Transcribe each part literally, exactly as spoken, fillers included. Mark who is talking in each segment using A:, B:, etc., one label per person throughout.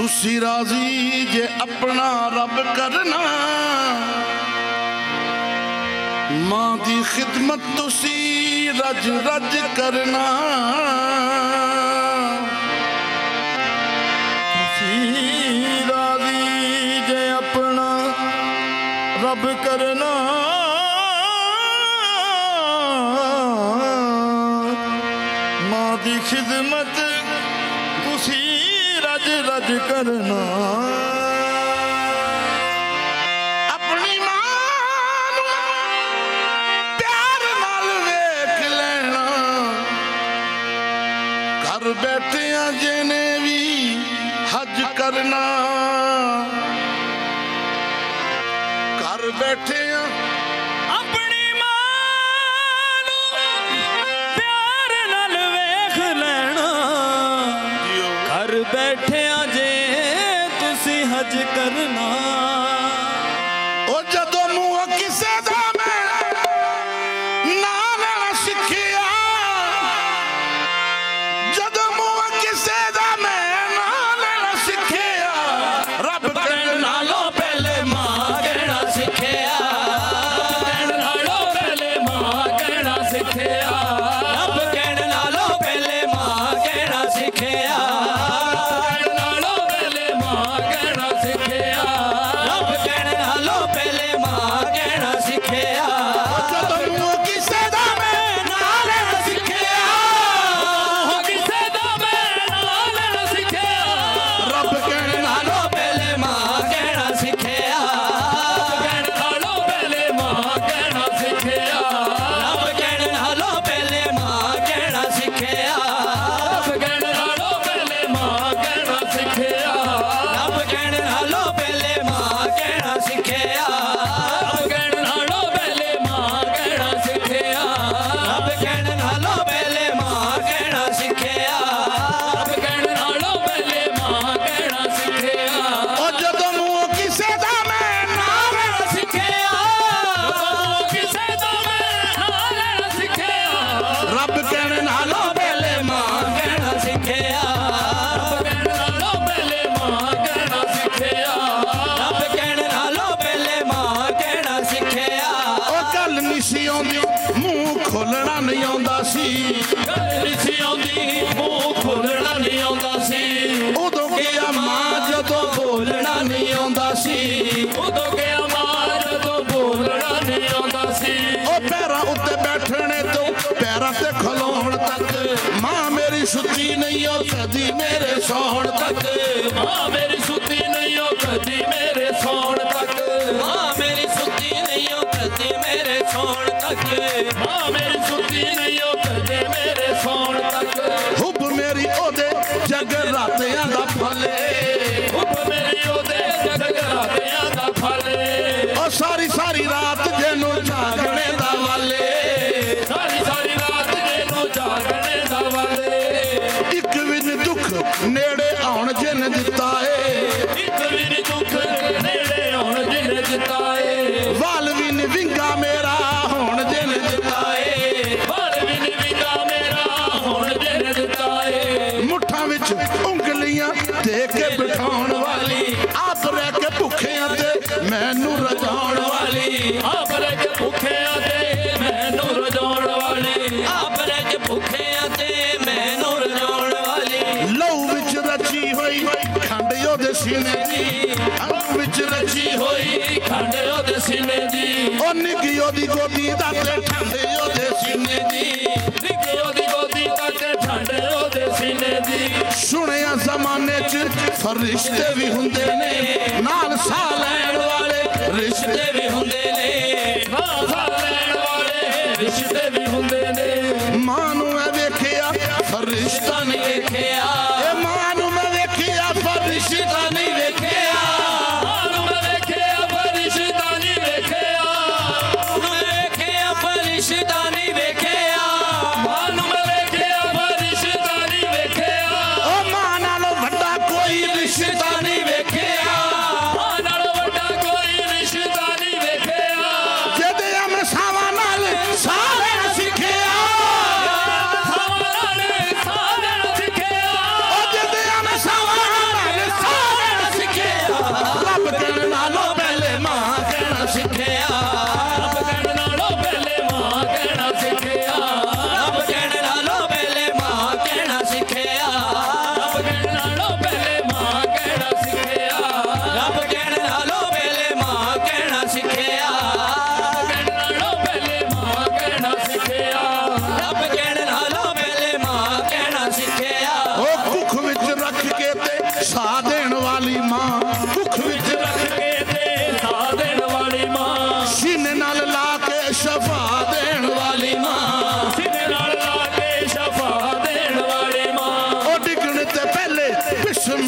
A: तुसी राजी जे अपना रब करना, मां दी खिदमत तुसी रज रज करना। तुसी राजी जे अपना रब करना, मां दी खिदमत तुसी रज रज करना। अपनी मां नू प्यार नाल वेख लेना, घर बैठिया जिने भी हज करना, घर बैठिया
B: अपनी मां नू प्यार नाल वेख लेना, घर बैठिया जे तुसी हज करना।
A: ओ जदों मुंह किसे दा मैं ना लेना सिखिया, जदों मुंह किसे दा मैं ना लेना सिखिया, रब कहण नालों पहले मां कहना सिखिया,
B: कहण नालों पहले मां कहना सिखिया, रब कहण नालों पहले मां कहना सिखिया, कहण नालों पहले मां कहना सिखिया, रब कहण नालों पहले मां कहना सिखिया।
A: जदों मुंह किसे दा मैं ना लेना सिखिया,
B: हो किसे दा मैं ना लेना सिखिया,
A: रब कहण नालों
B: पहले मां कहना सिखिया, कहण नालों पहले मां कहना सिखिया, रब कहण नालों पहले मां कहना सिखिया, रब कहण नालों पहले मां कहना सिखिया, रब कहण नालों पहले मां कहना सिखिया, रब कहण नालों पहले मां कहना सिखिया, रब कहण नालों पहले मां कहना सिखिया, रब कहण नालों पहले मां कहना सिखिया।
A: ओ जदों मुंह किसे दा मैं ना लेना
B: सिखिया, किसे दा मैं ना लेना सिखिया,
A: रब कहण नालों
B: पहले मां कहना सिखिया, रब कहण नालों पहले मां कहना सिखिया, रब कहण नालों पहले मां कहना सिखिया।
A: ओ गल नहीं सी आउंदी मुंह खोलना नहीं आउंदा सी,
B: गल नहीं सी आउंदी मूंह खोलना नहीं आउंदा सी,
A: उदों गया मां जदों
B: बोलना नहीं आउंदा सी, उदों गया मां जदों बोलना नहीं आउंदा सी।
A: ओ पैरां उत्ते बैठने तो पैरां ते खलोण तक, मां मेरी सुती नहीं ओ कदी मेरे सौण तक,
B: मां मेरी सुती नहीं हो कदी मेरे सौण तक, मां मेरी सुती नहीं हो कदी मेरे सौण तक, मां मेरी सुती नहीं हो कदी मेरे सौण तक,
A: हुब मेरी ओदे जगरातियां दा फले,
B: हुब मेरी ओदे जगरातियां दा फले,
A: ओ सारी सारी रात जेनू जागने दा वाले,
B: सारी सारी रात जेनू जागने दा वाले,
A: एक विन दुख नेड़े आउण जिन दिता है,
B: एक भी नी दुख नेड़े आउण जिन दिता है,
A: वाल विन विंगा मेरा होण जिन दिता है,
B: वाल भी नी विंगा मेरा हुण जिन दिता है,
A: मुट्ठां विच उंगलियां दे के बिठाउण वाली, आप रह के भुखियां ते मैनू रजाउण वाली,
B: आप रह के भुखियां ते मैनू रजाउण वाली, आप रह के भुखियां ते मैनू रजाउण वाली,
A: लहू विच रची होई खंड ओदे सीने दी, लहू विच रची
B: होई खंड ओदे सीने दी,
A: ओ निगी ओदी गोदी दा ते ठंड ओदे सीने दी,
B: निक्की ओदी गोदी तक ठंड ओदे सीने दी।
A: सुनिया जमाने च फरिश्ते भी हुंदे ने, नाल साह लैण वाले रिश्ते
B: रिश्ते भी हुंदे ने, नाल साह लैण वाले रिश्ते भी हुंदे ने,
A: मां नू मैं वेखिया फरिश्ता नहीं
B: वेखिया,
A: ए मां नू मैं वेखिया फरिश्ता नहीं वेखिया,
B: मानू मैं वेखिया फरिश्ता नहीं वेखिया, मैं वेखिया फरिश्ता नहीं वेखिया, मानू मैं वेखिया फरिश्ता नहीं वेखिया,
A: ओ मां नालों वड्डा कोई रिश्ता नहीं वेखिया,
B: मां नालों वड्डा कोई रिश्ता नहीं वेखिया,
A: जदे अमसावां नाल साह लेना सिखिया,
B: सावां नाल साह लेना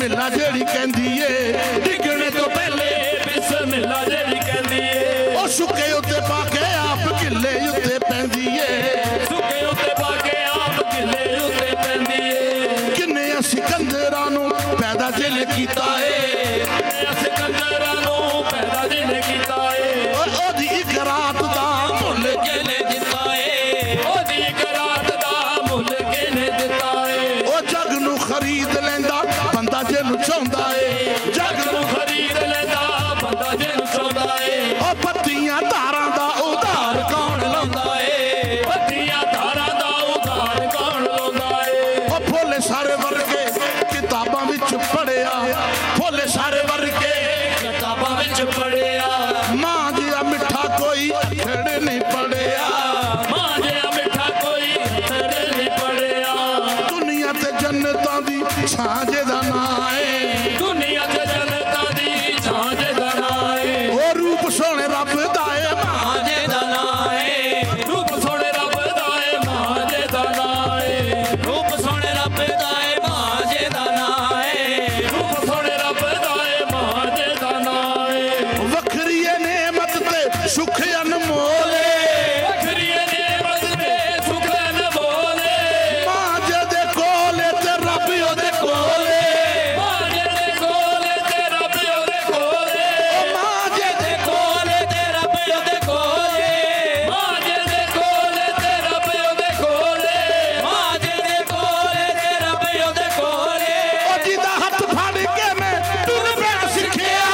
A: बिस्मिल्लाह जेड़ी कहंदी ए डिगणे तो पहले
B: बिस्मिल्लाह जेड़ी कहंदी ए
A: ओ सुके उत्ते पाके आप गिले उत्ते पैंदी ए
B: सुके उत्ते पाके आप गिले उत्ते पैंदी ए
A: किन्ने सिकंदरां नूं पैदा जिने कीता ए
B: सिकंदरां नूं पैदा जिने कीता ए
A: ओ ओदी इक रात दा मुੱਲ
B: किने दिता ए ओदी इक रात दा मुੱਲ किने दिता ए
A: ओ जग नूं खरीद लैंदा बंदा जिन्नू चाहुंदा ए जग
B: नूं खरीद लैंदा बंदा जिन्नू चाहुंदा ए
A: ओ पत्तियां धारां दा उधार
B: कौन लाउंदा ए पत्तियां धारां दा उधार कौन लाउंदा ए
A: ओ फुੱਲ सारे वर्गे किताबां विच पढ़िया फुੱਲ सारे वर्गे
B: किताबां विच पढ़िया
A: मां जिहा मिठा कोई अखड़ नहीं पढ़िया
B: मां जिहा मिठा कोई अखड़ नहीं पढ़िया
A: दुनिया ते जन्नतां दी छां जेदा नां है
B: दुनिया ते जन्नतां दी छां जेदा नां है
A: ओ रूप सोहणे रब दा ए
B: मां जेदा नां है रूप सोहणे रब दा ए मां जेदा नां है रूप सोहणे रब दा ए मां जेदा नां है रूप सोहणे रब दा ए मां जेदा नां है
A: वखरी ए नेमत ते सुख अनमोल
B: वखरी नेमत ते सुख अनमोल
A: मां जेदे कोल ते रब ओदे कोल
B: मां जेदे कोल ते रब ओदे कोल
A: मां जेदे
B: कोल ते रब ओदे कोल मां जेदे कोल ते रब ओदे कोल मां जेदे कोल ते रब ओदे कोल
A: ओ जिदा हथ फड़ के मैं टुर पैण सिखिया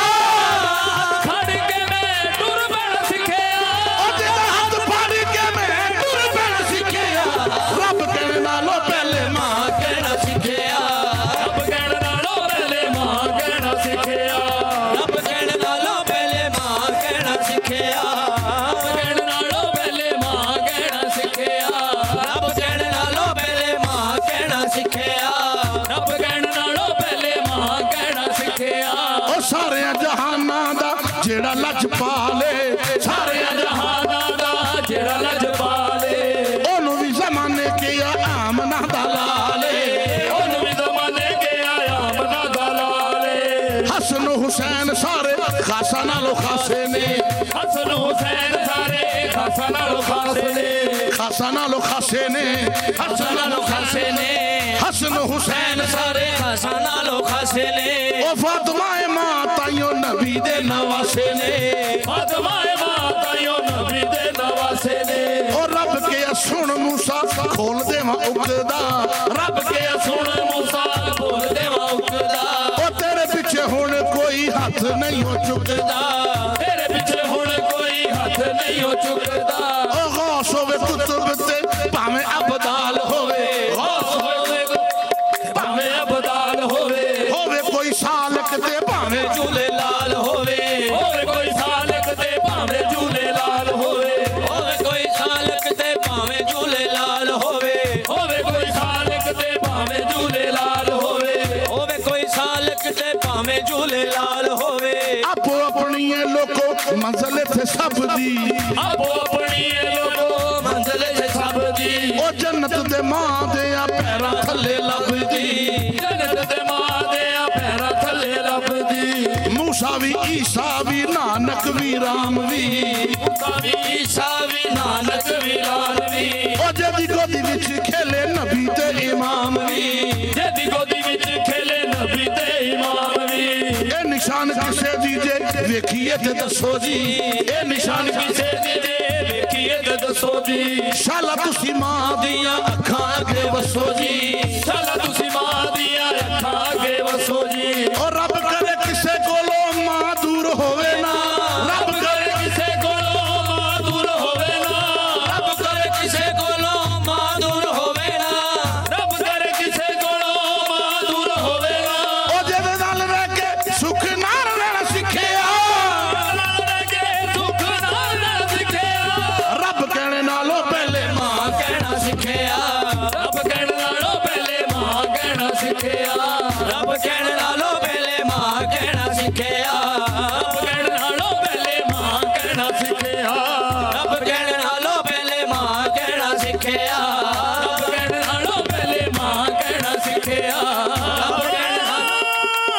B: खड़ के मैं टुर पैण सिखिया
A: ओ जिदा हथ फड़ के मैं टुर पैण सिखिया रब कहण नालों पहले मां
B: मां कहना सिखिया रब कहण नालों पहले मां कहना सिखिया रब कहण नालों पहले मां कहना सिखिया रब कहण नालों पहले मां कहना सिखिया रब कहण नालों पहले मां कहना सिखिया रब कहण नालों पहले मां कहना सिखिया
A: ओ सारे जहानां दा जेड़ा लजपाले सारे
B: जहानां दा जेड़ा लजपाले
A: ओनू भी जमाने के आमना दा लाले
B: ओन भी ज़माने के आया बना दलाले
A: हसन हुसैन सारे खासा नालों खासे ने
B: हसन हुसैन सारे खासा नालों खासे ने
A: खासा नालों खासे ने
B: हसन नालों खासे ने
A: हसन हुसैन
B: सारे खासा नालों खासे ने
A: ओ फातिमा ए मां ताइयो नबी दे नवासे ने
B: फातिमा माता यो नबी दे नवासे ने
A: ओ रब के सुन मूसा खोल देवा उगदा
B: रब के सुन मूसा बोल देवा उकदा
A: ओ तेरे पीछे हुण कोई हाथ नहीं हो चुकदा
B: तेरे पीछे हुण कोई हाथ नहीं हो चुकदा
A: ओ गौस होवे कुतुब ते भावें अबदाल होवे
B: गौस होवे भावें अबदाल होवे
A: होवे कोई सालक ते भावें
B: झूले लाल होवे होवे कोई सालक ते भावें झूले लाल होवे होवे कोई सालक ते भावें झूले लाल होवे होवे कोई सालक ते भावें झूले लाल होवे होवे कोई सालक ते भावें झूले लाल होवे
A: आपो अपनी लोको मंजिल थे सब दी
B: आपो अपनी लोगो मंजिल है सब दी
A: ओ जन्नत दे मां दे पैरां थल्ले लभदी
B: जन्नत दे मां दे पैरां थल्ले लभदी
A: मूसा भी ईसा भी नानक भी राम भी
B: मूसा भी ईसा भी नानक भी राम भी
A: ओ जदी गोदी विच खेले नबी ते इमाम भी
B: जदी गोदी विच खेले नबी ते इमाम भी
A: ए निशान किसे दी जे वेखिए ते दसो जी ए निशान
B: किसे दी जे वेखिए ते दसो जी
A: शाला तुसी मां दियां अखां अगे वसो जी
B: शाला तुसी मां दियां अखां अगे वसो जी
A: ओ रब करे किसे कोलो मां दूर होवे ना
B: रब करे किसे कोलो मां दूर होवे ना रब करे किसे कोलो मां दूर होवे ना रब करे किसे कोलो मां दूर होवे ना
A: ओ जेदे नाल रह के सुख नाल रहना सिखिया
B: नाल रह के सुख नाल रहना सिखिया
A: रब कहने नालों पहले मां
B: मां कहना सिखिया रब कहण नालों पहले मां कहना सिखिया रब कहण नालों पहले मां कहना सिखिया रब कहण नालों पहले मां कहना सिखिया रब कहण नालों पहले मां कहना सिखिया रब कहण नालों पहले मां कहना सिखिया रब कहण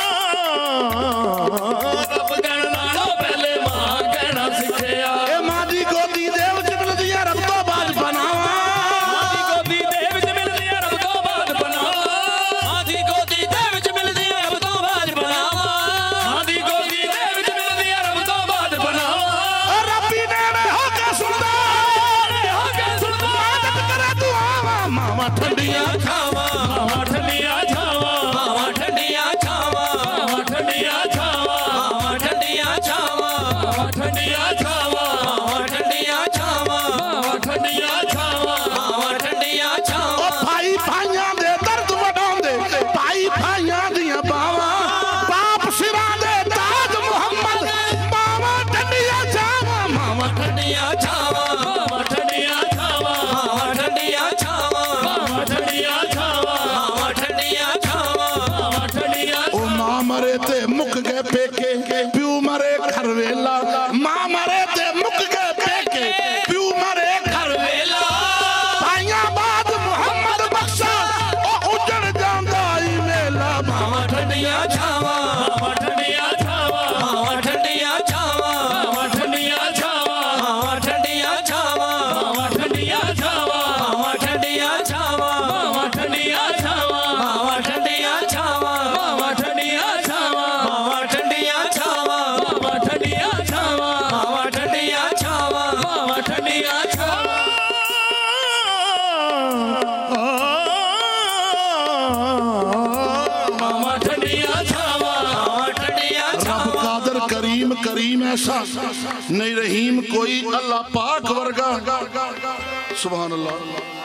A: मावा ठंडिया
B: छावा मावा ठंडिया छावा मावा ठंडिया छावा मावा ठंडिया छावा मावा ठंडिया छावा मावा ठंडिया छावा मावा ठंडिया छावा मावा ठंडिया छावा मावा ठंडिया छावा
A: भाई भाइयां दे दर्द वडाउंदे भाई भाइयां दियां बावां बाप सिरां दे ताज मुहम्मद मावा ठंडिया छावा मावा
B: ठंडिया छावा मावा ठंडिया छावा मावा ठंडिया छावा मावा ठंडिया छावा मावा ठंडिया छावा मावा ठंडिया
A: ओ मां मरे ते मुक गए पेके प्यू मरे घर वेला मां मरे ते मुक गए पेके प्यू मरे घर वेला भाइयां बाद मुहम्मद बख्शा ओ उजड़ जांदा ई मेला
B: मावा ठंडिया छावा मावा ठंडिया छावा मावा ठंडिया छावा मावा ठंडिया छावा मावा ठंडिया छावा मावा ठंडिया छावा मावा ठंडिया छावा मावा ठंडिया छावा मावा ठंडिया छावा मावा ठंडिया छावा मावा ठंडिया छावा मावा ठंडिया छावा मावा ठंडिया छावा मावा ठंडिया छावा मावा ठंडिया छावा मावा ठंडिया
A: रब कादर करीम करीम ऐसा नहीं रहीम कोई अल्लाह पाक वर्गा सुभान अल्लाह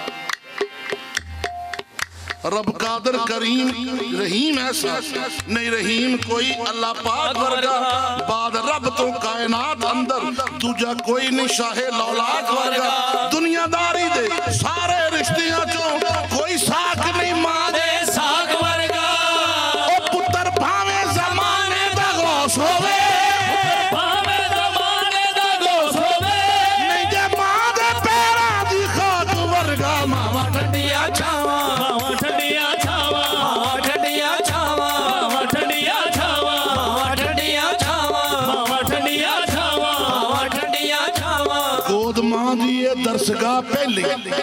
A: रब कादर करीम रहीम ऐसा नहीं रहीम कोई अल्लाह पाक वर्गा बाद रब तो कायनात अंदर दूजा कोई नहीं शाहे लौलाद वर्गा दुनियादारी दे सारे रिश्तियां चों कोई साख नहीं मां दे
B: साग वर्गा
A: ओ पुत्र भावे जमाने दा गौस होवे
B: भावे ज़माने दा गोस होवे
A: नहीं जे मां दे पैरां दी खाक वर्गा मावा
B: ठंडिया छावा मावा ठंडिया छावा मावा ठंडिया छावा मावा ठंडिया छावा मावा ठंडिया छावा मावा ठंडिया छावा मावा ठंडिया छावा
A: गोद मां दी ये दरसगाह पहली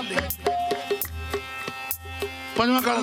A: पंजवां काल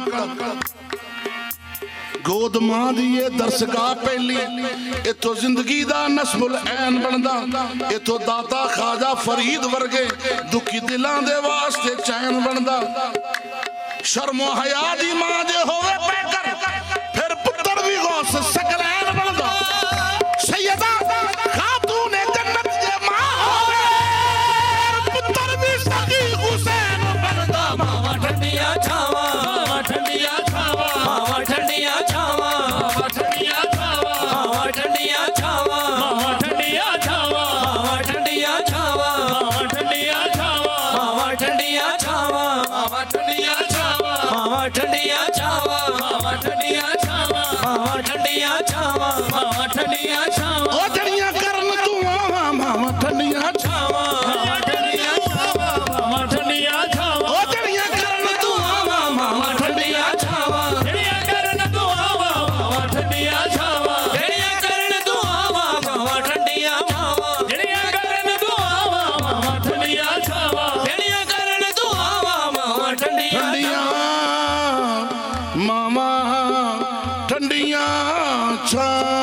A: गोद मां दी ये दरसगाह पहली इथों जिंदगी दा नस्मुल ऐन बनदा इथों दाता खाजा फरीद वर्गे दुखी दिलां दे वास्ते चैन बनदा शर्मो हया दी मां जे होवे पैकर फिर पुत्र भी गौस सकलैन बनदा सैयदा खातून जन्नत जे मां होवे पुत्र भी सखी हुसैन बनदा
B: मावा ठंडिया छावा मावा ठंडिया छावा मावा ठंडिया छावा मावा ठंडिया छावा मावा ठंडिया छावा मावा ठंडिया छावा मावा ठंडिया छावा मावा ठंडिया छावा मावा ठंडिया छावा मावा ठंडिया छावा मावा ठंडिया छावा मावा ठंडिया छावा मावा ठंडिया छावा मावा ठंडिया छावा
A: ओ जड़ियां करन तू आवा मावा ठंडियां
B: छावा मावा ठंडिया छावा मावा ठंडिया छावा
A: ओ जड़ियां करन तू आवा मावा ठंडियां
B: छावा ਜਿਹੜੀਆਂ ਕਰਨ ਤੂੰ ਆਵਾ ਮਾਵਾ ਠੰਡੀਆਂ ਛਾਵਾ ਜਿਹੜੀਆਂ ਕਰਨ ਤੂੰ ਆਵਾ ਮਾਵਾ ਠੰਡੀਆਂ ਮਾਵਾ ਜਿਹੜੀਆਂ ਕਰਨ ਤੂੰ ਆਵਾ ਮਾਵਾ ਠੰਡੀਆਂ ਛਾਵਾ ਜਿਹੜੀਆਂ ਕਰਨ ਤੂੰ ਆਵਾ ਮਾਵਾ ਠੰਡੀਆਂ
A: ठंडियां मामा ठंडियां छा